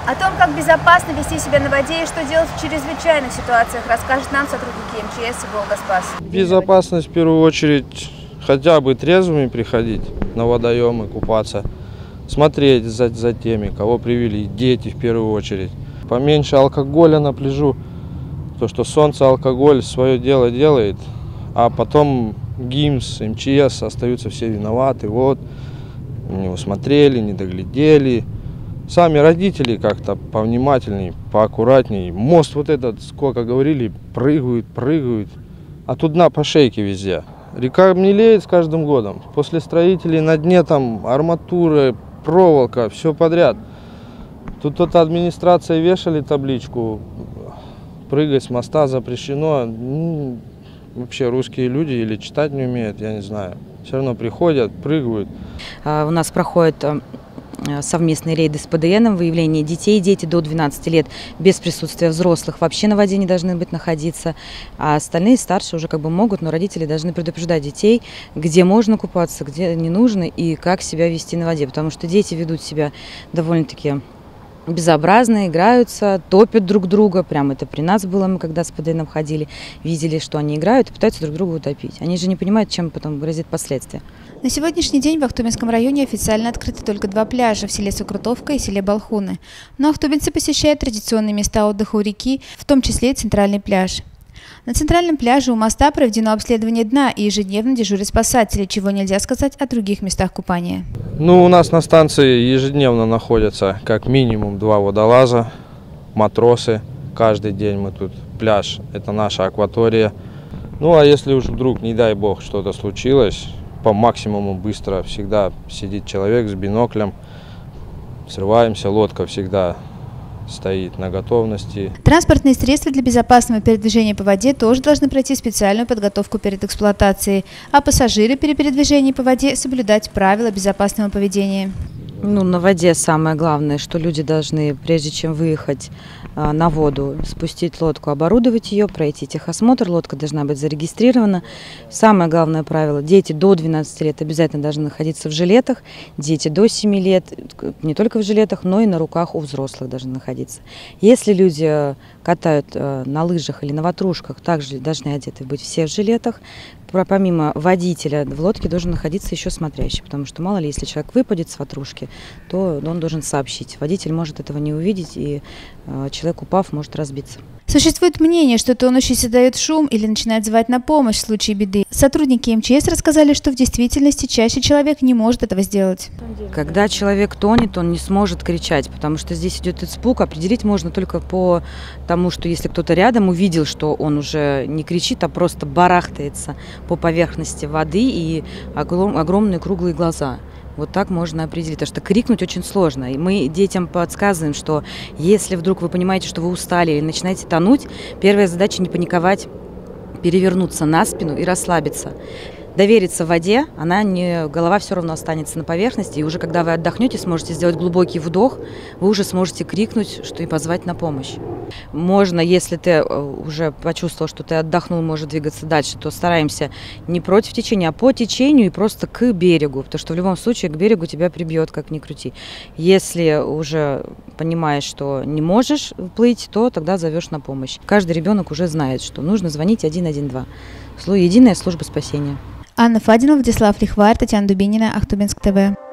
О том, как безопасно вести себя на воде и что делать в чрезвычайных ситуациях, расскажет нам сотрудники МЧС «Волгоспас». Безопасность в первую очередь, хотя бы трезвыми приходить на водоемы, купаться, смотреть за теми, кого привели, дети в первую очередь. Поменьше алкоголя на пляжу, то что солнце, алкоголь свое дело делает, а потом ГИМС, МЧС остаются все виноваты, вот, не усмотрели, не доглядели. Сами родители как-то повнимательней, поаккуратней. Мост вот этот, сколько говорили, прыгают, а тут дна по шейке везде. Река мелеет с каждым годом. После строителей на дне там арматура, проволока, все подряд. Тут администрация вешали табличку, прыгать с моста запрещено. Вообще русские люди или читать не умеют, я не знаю. Все равно приходят, прыгают. У нас проходят совместные рейды с ПДН, выявление детей. Дети до 12 лет без присутствия взрослых вообще на воде не должны находиться. А остальные старше уже могут, но родители должны предупреждать детей, где можно купаться, где не нужно и как себя вести на воде. Потому что дети ведут себя довольно-таки безобразно, играются, топят друг друга. Прям это при нас было, мы когда с ПДНом ходили, видели, что они играют и пытаются друг друга утопить. Они же не понимают, чем потом грозит последствия. На сегодняшний день в Ахтубинском районе официально открыты только 2 пляжа в селе Сукрутовка и селе Балхуны. Но ахтубинцы посещают традиционные места отдыха у реки, в том числе и центральный пляж. На центральном пляже у моста проведено обследование дна и ежедневно дежурят спасатели, чего нельзя сказать о других местах купания. У нас на станции ежедневно находятся как минимум 2 водолаза, матросы. Каждый день мы тут. Пляж – это наша акватория. А если уж вдруг, не дай бог, что-то случилось, по максимуму быстро всегда сидит человек с биноклем. Срываемся, лодка всегда стоит на готовности. Транспортные средства для безопасного передвижения по воде тоже должны пройти специальную подготовку перед эксплуатацией, а пассажиры при передвижении по воде соблюдать правила безопасного поведения. На воде самое главное, что люди должны, прежде чем выехать на воду, спустить лодку, оборудовать ее, пройти техосмотр. Лодка должна быть зарегистрирована. Самое главное правило: дети до 12 лет обязательно должны находиться в жилетах. Дети до 7 лет не только в жилетах, но и на руках у взрослых должны находиться. Если люди катают на лыжах или на ватрушках, также должны одеты быть все в жилетах. Помимо водителя в лодке должен находиться еще смотрящий, потому что мало ли, если человек выпадет с ватрушки, то он должен сообщить. Водитель может этого не увидеть, и человек, упав, может разбиться. Существует мнение, что тонущий дает шум или начинает звать на помощь в случае беды. Сотрудники МЧС рассказали, что в действительности чаще человек не может этого сделать. Когда человек тонет, он не сможет кричать, потому что здесь идет испуг. Определить можно только по тому, что если кто-то рядом увидел, что он уже не кричит, а просто барахтается по поверхности воды и огромные круглые глаза. Вот так можно определить, потому что крикнуть очень сложно. И мы детям подсказываем, что если вдруг вы понимаете, что вы устали или начинаете тонуть, первая задача — не паниковать, перевернуться на спину и расслабиться. Довериться воде, голова все равно останется на поверхности, и уже когда вы отдохнете, сможете сделать глубокий вдох, вы уже сможете крикнуть, что и позвать на помощь. Можно, если ты уже почувствовал, что ты отдохнул, можешь двигаться дальше, то стараемся не против течения, а по течению и просто к берегу, потому что в любом случае к берегу тебя прибьет, как ни крути. Если уже понимаешь, что не можешь плыть, то тогда зовешь на помощь. Каждый ребенок уже знает, что нужно звонить 112. Единая служба спасения. Анна Фадина, Владислав Лихвар, Татьяна Дубинина, Ахтубинск ТВ.